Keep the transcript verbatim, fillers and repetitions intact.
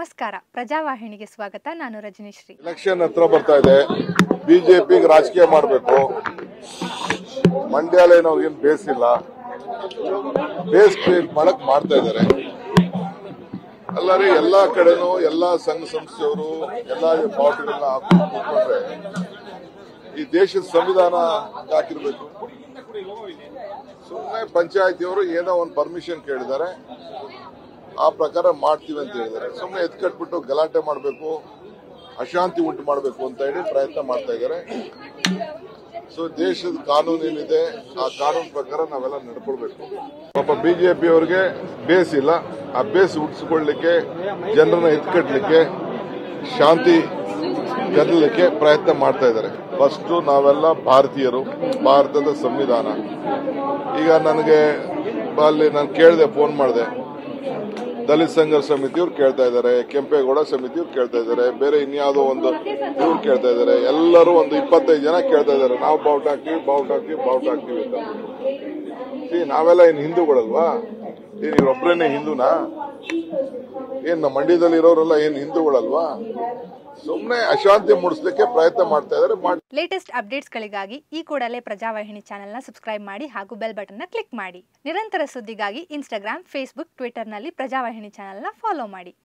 ನಮಸ್ಕಾರ, ಪ್ರಜಾವಾಹಿನಿಗೆ ಸ್ವಾಗತ. ನಾನು ರಜನಿಶ್ರೀ. ಎಲೆಕ್ಷನ್ ಹತ್ರ ಬರ್ತಾ ಇದೆ. ಬಿಜೆಪಿಗೆ ರಾಜಕೀಯ ಮಾಡಬೇಕು. ಮಂಡ್ಯಾಲೆ ನಾವೇನು ಬೇಸಿಲ್ಲ, ಬೇಸ್ ಕ್ರಿಯೇಟ್ ಮಾಡಕ್ ಮಾಡ್ತಾ ಇದ್ದಾರೆ. ಅಲ್ಲರಿ ಎಲ್ಲಾ ಕಡೆನೂ ಎಲ್ಲಾ ಸಂಘ ಸಂಸ್ಥೆಯವರು ಎಲ್ಲಾ ಪಾರ್ಟಿಗಳನ್ನ ಹಾಕೊಂಡ್ರೆ ಈ ದೇಶದ ಸಂವಿಧಾನ ಹಾಕಿರ್ಬೇಕು. ಸುಮ್ಮನೆ ಪಂಚಾಯತಿಯವರು ಏನೋ ಒಂದು ಪರ್ಮಿಷನ್ ಕೇಳಿದ್ದಾರೆ, ಆ ಪ್ರಕಾರ ಮಾಡ್ತೀವಿ ಅಂತ ಹೇಳಿದ್ದಾರೆ. ಸುಮ್ಮನೆ ಎತ್ಕಟ್ಬಿಟ್ಟು ಗಲಾಟೆ ಮಾಡಬೇಕು, ಅಶಾಂತಿ ಉಂಟು ಮಾಡಬೇಕು ಅಂತ ಹೇಳಿ ಪ್ರಯತ್ನ ಮಾಡ್ತಾ ಇದ್ದಾರೆ. ಸೊ ದೇಶದ ಕಾನೂನು ಏನಿದೆ ಆ ಕಾನೂನು ಪ್ರಕಾರ ನಾವೆಲ್ಲ ನಡ್ಕೊಳ್ಬೇಕು. ಪಾಪ ಬಿಜೆಪಿ ಅವರಿಗೆ ಬೇಸ್ ಇಲ್ಲ, ಆ ಬೇಸ್ ಹುಟ್ಟಿಸ್ಕೊಳ್ಳಲಿಕ್ಕೆ, ಜನರನ್ನ ಎತ್ಕಟ್ಲಿಕ್ಕೆ, ಶಾಂತಿ ಗೆಲ್ಲಲಿಕ್ಕೆ ಪ್ರಯತ್ನ ಮಾಡ್ತಾ ಇದ್ದಾರೆ. ಫಸ್ಟ್ ನಾವೆಲ್ಲ ಭಾರತೀಯರು, ಭಾರತದ ಸಂವಿಧಾನ. ಈಗ ನನಗೆ ಅಲ್ಲಿ ನಾನು ಕೇಳಿದೆ, ಫೋನ್ ಮಾಡಿದೆ, ದಲಿತ ಸಂಘರ್ಷ ಸಮಿತಿಯವ್ರು ಕೇಳ್ತಾ ಇದ್ದಾರೆ, ಕೆಂಪೇಗೌಡ ಸಮಿತಿಯವ್ರು ಕೇಳ್ತಾ ಇದ್ದಾರೆ, ಬೇರೆ ಇನ್ಯಾವುದೋ ಒಂದು ಇವ್ರು ಕೇಳ್ತಾ ಇದ್ದಾರೆ. ಎಲ್ಲರೂ ಒಂದು ಇಪ್ಪತ್ತೈದು ಜನ ಕೇಳ್ತಾ ಇದ್ದಾರೆ, ನಾವು ಬಾವುಟ ಹಾಕ್ತೀವಿ ಬಾವುಟ ಹಾಕ್ತೀವಿ ಬಾವುಟ ಹಾಕ್ತೀವಿ ಅಂತ. ಸಿ ನಾವೆಲ್ಲ ಏನ್ ಹಿಂದೂಗಳಲ್ವಾ? ಏನ್ ಇವ್ರೊಬ್ಬರೇನೆ ಹಿಂದೂನಾ? ಏನ್ ನಮ್ಮ ಮಂಡ್ಯದಲ್ಲಿ ಇರೋರೆಲ್ಲ ಏನ್ ಹಿಂದೂಗಳಲ್ವಾ? ಸುಮ್ಮನೆ ಅಶಾಂತಿ ಮೂಡಿಸಲಿಕ್ಕೆ ಪ್ರಯತ್ನ ಮಾಡ್ತಾ ಇದ್ದಾರೆ. ಲೇಟೆಸ್ಟ್ ಅಪ್ಡೇಟ್ಸ್ಗಳಿಗಾಗಿ ಈ ಕೂಡಲೇ ಪ್ರಜಾವಾಹಿನಿ ಚಾನೆಲ್ನ ಸಬ್ಸ್ಕ್ರೈಬ್ ಮಾಡಿ ಹಾಗೂ ಬೆಲ್ ಬಟನ್ನ ಕ್ಲಿಕ್ ಮಾಡಿ. ನಿರಂತರ ಸುದ್ದಿಗಾಗಿ ಇನ್ಸ್ಟಾಗ್ರಾಮ್, ಫೇಸ್ಬುಕ್, ಟ್ವಿಟರ್ನಲ್ಲಿ ಪ್ರಜಾವಾಹಿನಿ ಚಾನೆಲ್ನ ಫಾಲೋ ಮಾಡಿ.